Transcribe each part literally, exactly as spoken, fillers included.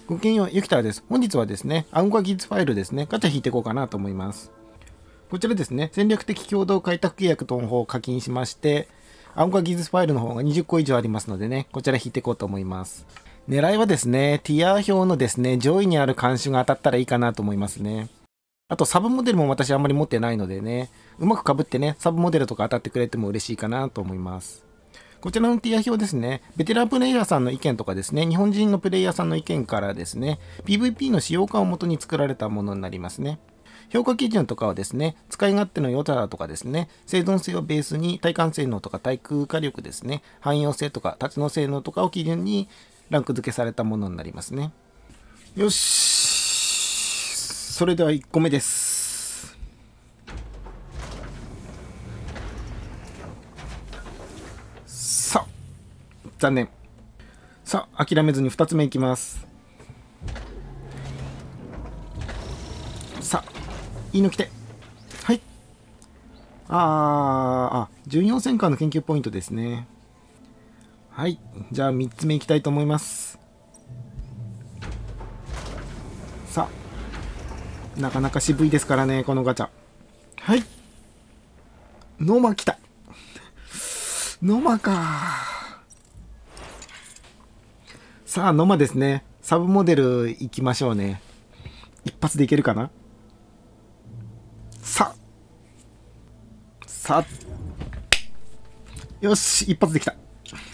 ごきげんよう、ゆきたらです。本日はですね、暗号技術ファイルですね、ガチャ引いていこうかなと思います。こちらですね、戦略的共同開拓契約との方を課金しまして、暗号技術ファイルの方がにじゅっこ以上ありますのでね、こちら引いていこうと思います。狙いはですね、ティア表のですね、上位にある監修が当たったらいいかなと思いますね。あと、サブモデルも私あんまり持ってないのでね、うまく被ってね、サブモデルとか当たってくれても嬉しいかなと思います。こちらのティア表ですね、ベテランプレイヤーさんの意見とかですね、日本人のプレイヤーさんの意見からですね、ピーブイピー の使用感をもとに作られたものになりますね。評価基準とかはですね、使い勝手の良さとかですね、生存性をベースに耐寒性能とか耐空火力ですね、汎用性とか立ちの性能とかを基準にランク付けされたものになりますね。よし。それではいっこめです。さあ、残念。さあ、諦めずにふたつめいきます。さあ、いいの来て。はい。あー、あ、じゅうよん戦艦の研究ポイントですね。はい。じゃあみっつめいきたいと思います。さあ、なかなか渋いですからね、このガチャ。はい。ノマ来た。ノマか。さあ、ノマですね。サブモデル行きましょうね。一発でいけるかな。さあ。さあ。よし、一発できた。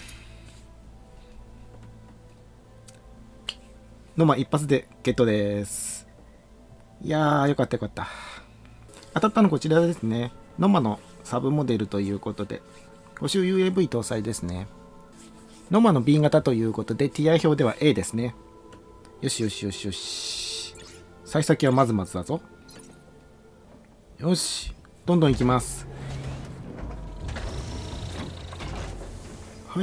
ノマ一発でゲットです。いやー、よかったよかった。当たったのこちらですね。ノマのサブモデルということで、補修 ユーエーブイ 搭載ですね。ノマの ビー 型ということで、ティア表では エー ですね。よしよしよしよし。幸先はまずまずだぞ。よし。どんどんいきます。はい。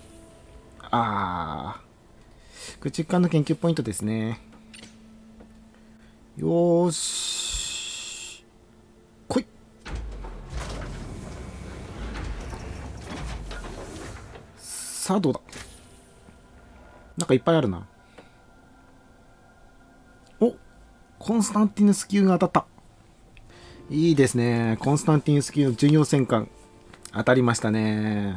あー。駆逐艦の研究ポイントですね。よーし。来い。さあどうだ。なんかいっぱいあるな。お、コンスタンティヌス級が当たった。いいですね。コンスタンティヌス級の巡洋戦艦当たりましたね。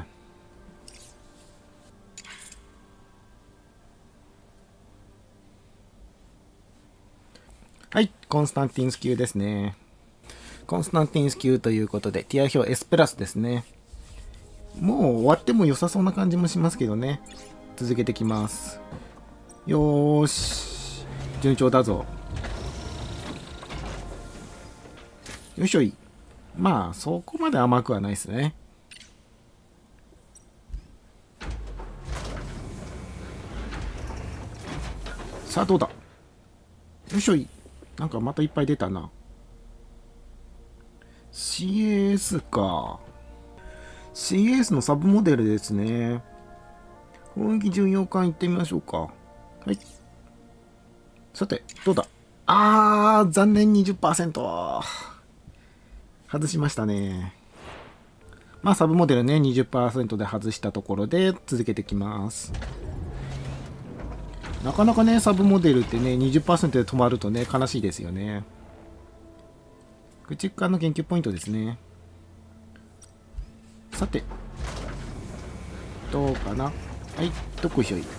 はい、コンスタンティンス級ですね。コンスタンティンス級ということで、ティア表 エス プラスですね。もう終わっても良さそうな感じもしますけどね。続けてきます。よーし。順調だぞ。よいしょい。まあ、そこまで甘くはないですね。さあ、どうだ。よいしょい。なんかまたいっぱい出たな。シーエーエス か。シーエーエス のサブモデルですね。砲撃巡洋艦行ってみましょうか。はい。さて、どうだ。あー、残念 にじゅっパーセント。外しましたね。まあ、サブモデルね、にじゅっパーセントで外したところで続けてきます。なかなかね、サブモデルってね、にじゅっパーセントで止まるとね、悲しいですよね。駆逐艦の研究ポイントですね。さて、どうかな。はい、どこいしょい。よ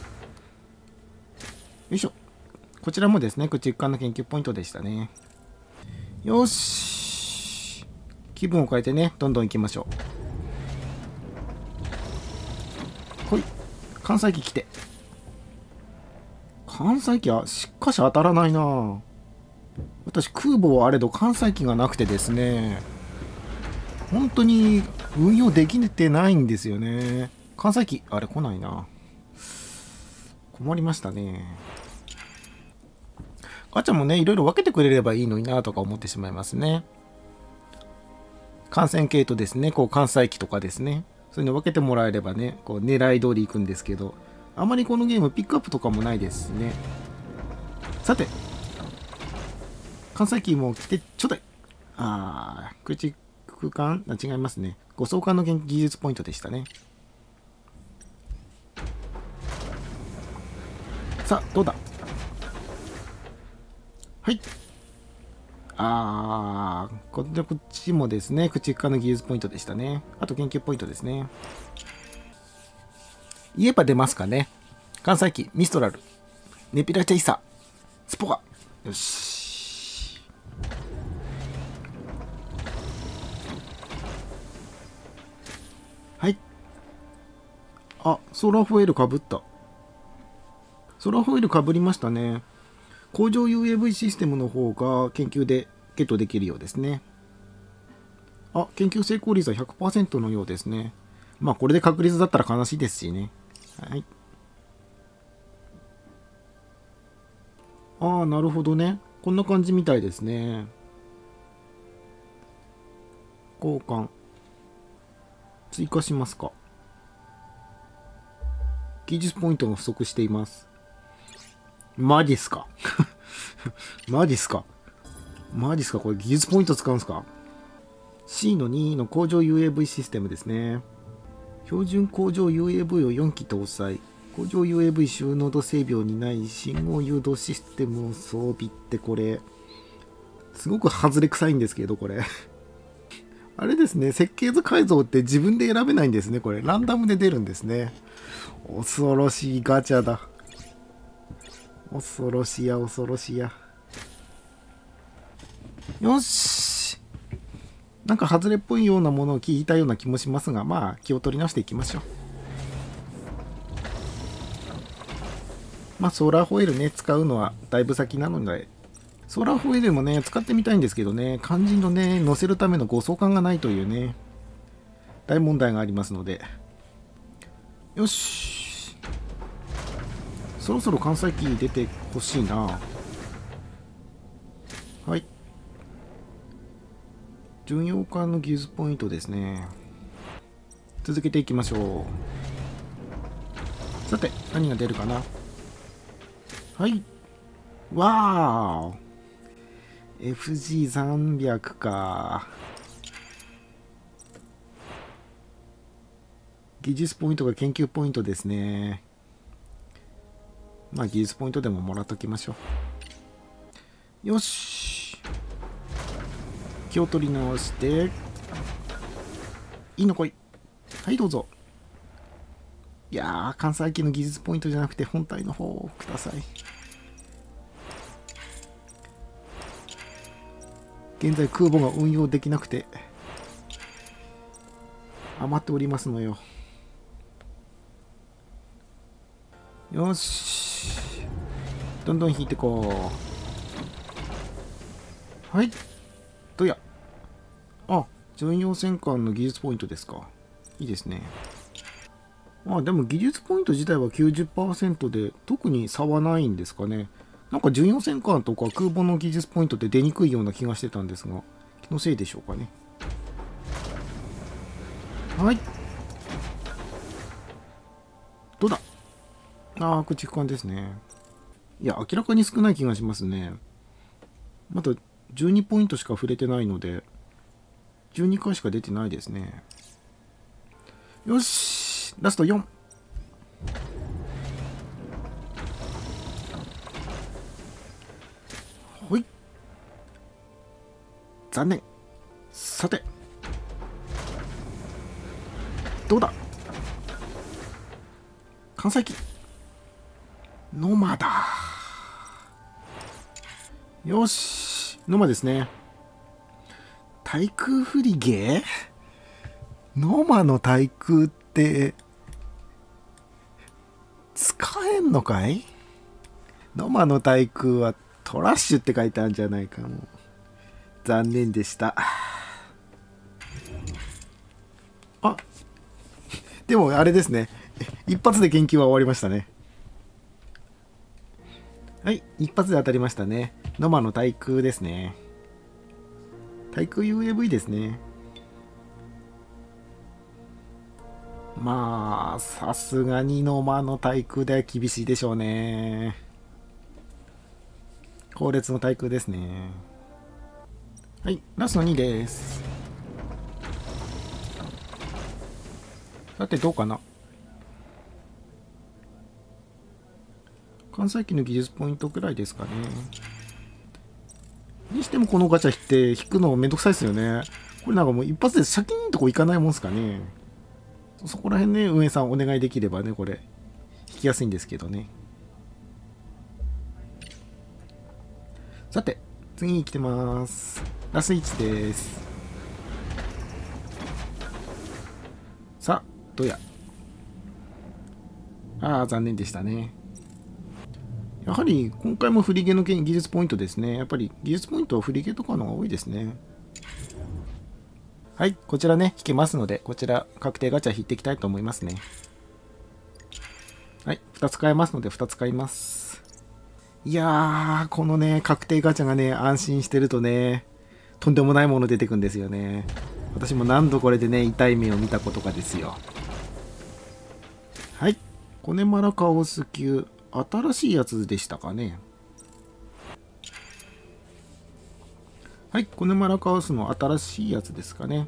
いしょ。こちらもですね、駆逐艦の研究ポイントでしたね。よし。気分を変えてね、どんどん行きましょう。ほい。関西機来て。関西機はしかし当たらないな。私空母はあれど関西機がなくてですね、本当に運用できてないんですよね。関西機あれ来ないな。困りましたね。ガチャもね、いろいろ分けてくれればいいのになとか思ってしまいますね。艦船系とですね、こう関西機とかですね、そういうの分けてもらえればね、こう狙い通り行くんですけど、あまりこのゲームピックアップとかもないですね。さて、関西機も来てちょうだい。あー、駆逐艦あ、違いますね。護送艦の技術ポイントでしたね。さあ、どうだ。 はい。あー、こっちこっちもですね、駆逐艦の技術ポイントでしたね。あと研究ポイントですね。言えば出ますかね。関西機、ミストラル、ネピラチャイサ、スポガ。よし。はい。あ、ソーラーフォイルかぶった。ソーラーフォイルかぶりましたね。工場 ユーエーブイ システムの方が研究でゲットできるようですね。あ、研究成功率は ひゃくパーセント のようですね。まあこれで確率だったら悲しいですしね。はい。ああ、なるほどね。こんな感じみたいですね。交換。追加しますか。技術ポイントが不足しています。マジっすかマジっすかマジっすかこれ技術ポイント使うんすか？ シー のにの工場 ユーエーブイ システムですね。標準工場 ユーエーブイ をよん機搭載。工場 ユーエーブイ 収納度整備を担い、信号誘導システムを装備ってこれ、すごく外れ臭いんですけど、これ。あれですね、設計図改造って自分で選べないんですね、これ。ランダムで出るんですね。恐ろしいガチャだ。恐ろしや、恐ろしや。よし。なんか外れっぽいようなものを聞いたような気もしますが、まあ気を取り直していきましょう。まあソーラーホイールね、使うのはだいぶ先なので、ソーラーホイールもね、使ってみたいんですけどね、肝心のね、乗せるための護送管がないというね、大問題がありますので。よし。そろそろ関西機出てほしいな。はい。巡洋艦の技術ポイントですね。続けていきましょう。さて、何が出るかな。はい。わー エフジーさんびゃく か。技術ポイントが研究ポイントですね。まあ技術ポイントでももらっときましょう。よし。気を取り直して。いいのこい。はい、どうぞ。いやー、関西機の技術ポイントじゃなくて本体の方をください。現在空母が運用できなくて余っておりますのよ。よし。どんどん引いてこう。はい。どうや。あ、巡洋戦艦の技術ポイントですか。いいですね。まあでも技術ポイント自体は きゅうじゅっパーセント で特に差はないんですかね。なんか巡洋戦艦とか空母の技術ポイントって出にくいような気がしてたんですが、気のせいでしょうかね。はい。どうだ。ああ、駆逐艦ですね。いや、明らかに少ない気がしますね。まだじゅうにポイントしか触れてないので、じゅうにかいしか出てないですね。よし、ラストよん。ほい。残念。さて。どうだ。関西機。ノマだ。よし。ノマですね。対空フリゲーノマの対空って、使えんのかい？ノマの対空はトラッシュって書いてあるんじゃないかも。残念でした。あ、でもあれですね。一発で研究は終わりましたね。はい、一発で当たりましたね。ノマの対空ですね。対空 ユーエーブイ ですね。まあ、さすがにノマの対空では厳しいでしょうね。後列の対空ですね。はい、ラストにです。さて、どうかな。関西機の技術ポイントくらいですかね。 にしてもこのガチャって引くのめんどくさいですよね。これなんかもう一発でシャキーンとこいかないもんすかね。そこら辺ね、運営さんお願いできればね、これ、引きやすいんですけどね。さて、次に来てます。ラスいちです。さあ、どうや。ああ、残念でしたね。やはり今回も振り毛の技術ポイントですね。やっぱり技術ポイントは振り毛とかの方が多いですね。はい、こちらね、引けますので、こちら確定ガチャ引いていきたいと思いますね。はい、ふたつ買えますのでふたつ買います。いやー、このね、確定ガチャがね、安心してるとね、とんでもないもの出てくんですよね。私も何度これでね、痛い目を見たことかですよ。はい、コネマラカオス級。新しいやつでしたかね。はい、コネマラカオスの新しいやつですかね。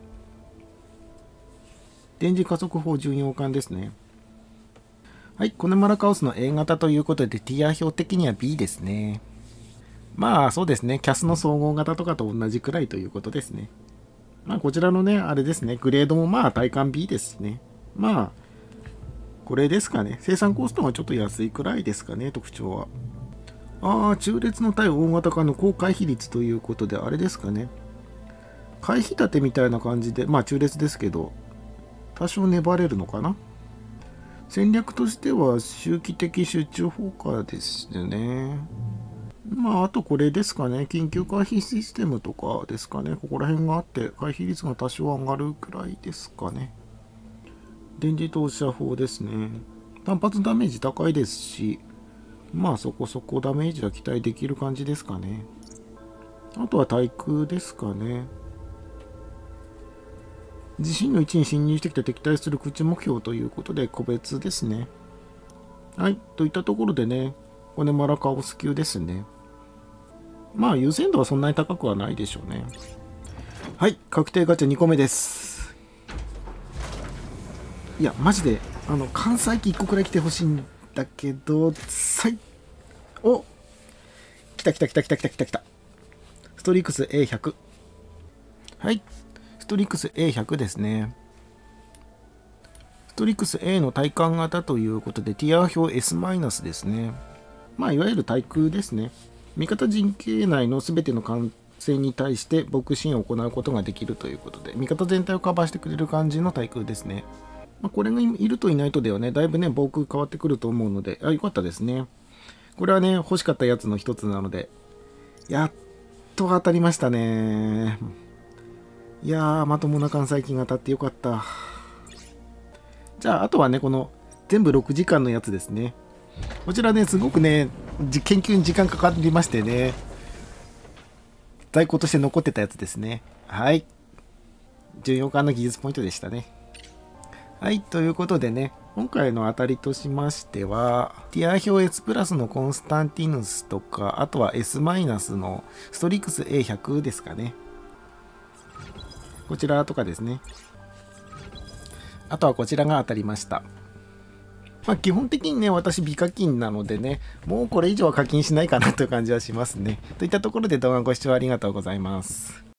電磁加速砲巡洋艦ですね。はい、コネマラカオスの A 型ということで、ティア表的には ビー ですね。まあそうですね、キャスの総合型とかと同じくらいということですね。まあこちらのね、あれですね、グレードもまあ体感 ビー ですね。まあ、これですかね。生産コストがちょっと安いくらいですかね、特徴は。ああ、中列の対大型化の高回避率ということで、あれですかね。回避立てみたいな感じで、まあ中列ですけど、多少粘れるのかな。戦略としては周期的集中砲火ですね。まああとこれですかね。緊急回避システムとかですかね。ここら辺があって、回避率が多少上がるくらいですかね。電磁投射砲ですね。単発ダメージ高いですし、まあそこそこダメージは期待できる感じですかね。あとは対空ですかね。自身の位置に侵入してきて敵対する空中目標ということで個別ですね。はい。といったところでね、コネマラカオス級ですね。まあ優先度はそんなに高くはないでしょうね。はい。確定ガチャにこめです。いや、マジで、あの、関西機いっこくらい来てほしいんだけど、さい、お来た来た来た来た来た来た来た。ストリックス エーひゃく。はい。ストリックス エーひゃく ですね。ストリックス A の体感型ということで、ティア表 エス ですね。まあ、いわゆる対空ですね。味方陣形内の全ての艦船に対して防空支援を行うことができるということで、味方全体をカバーしてくれる感じの対空ですね。まあ、これがいるといないとではね、だいぶね、防空変わってくると思うので、あ、よかったですね。これはね、欲しかったやつの一つなので、やっと当たりましたね。いやー、まともな関西機が当たってよかった。じゃあ、あとはね、この全部ろくじかんのやつですね。こちらね、すごくね、研究に時間かかりましてね、在庫として残ってたやつですね。はい。巡洋艦の技術ポイントでしたね。はい、ということでね、今回の当たりとしましては、ティア表 S プラスのコンスタンティヌスとか、あとは S マイナスのストリックス エーひゃく ですかね。こちらとかですね。あとはこちらが当たりました。まあ基本的にね、私美課金なのでね、もうこれ以上は課金しないかなという感じはしますね。といったところで動画ご視聴ありがとうございます。